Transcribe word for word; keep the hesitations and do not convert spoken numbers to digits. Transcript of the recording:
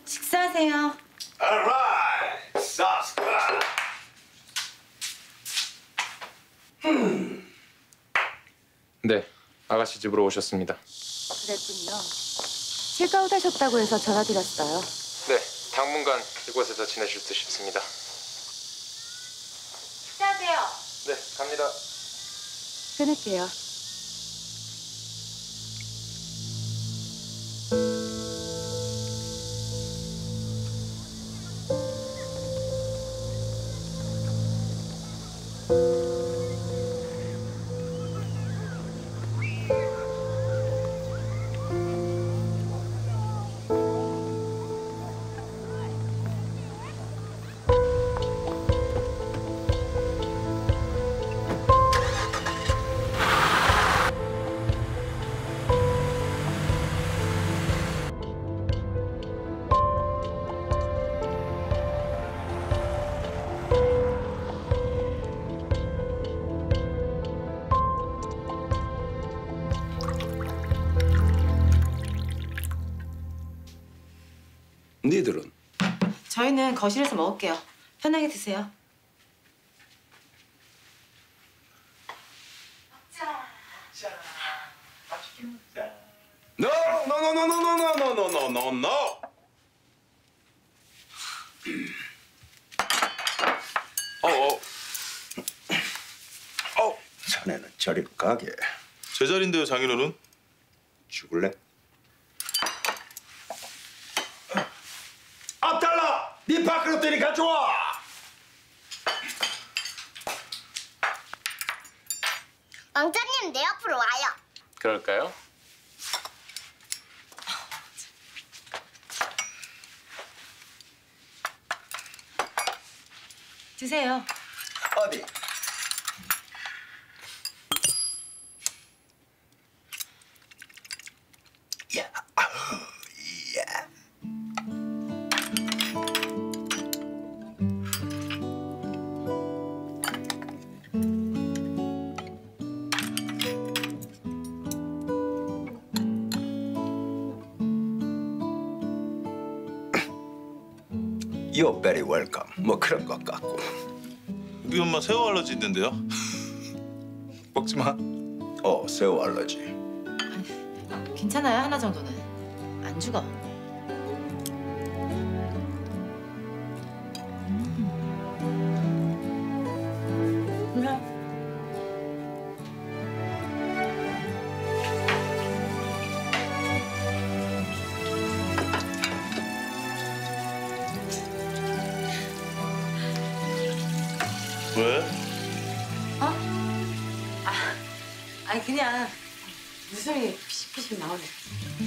식사하세요. Alright, sauce good. 음. 네, 아가씨 집으로 오셨습니다. 그랬군요. 체크아웃 하셨다고 해서 전화드렸어요. 네, 당분간 이곳에서 지내실 듯 싶습니다. 식사하세요. 네, 갑니다. 끊을게요. 니들은? 저희는 거실에서 먹을게요. 편하게 드세요. No, no, no, no, no, no, no, no, no, no, no, no. 어, 어. 어, 자네는 저리 가게. 제 자리인데요, 장인어른. 죽을래? 아, 달라! 네 밖으로 때리 가져와! 왕자님, 내 옆으로 와요. 그럴까요? 드세요. 어디? 야, 아우, 야. You're very welcome. 뭐 그런 것 같고. 우리 엄마 새우 알러지 있는데요. 먹지 마. 어, 새우 알러지. 괜찮아요. 하나 정도는. 안 죽어. 몰라. 왜? 어? 아, 아니 그냥 웃음이 피식피식 나오네.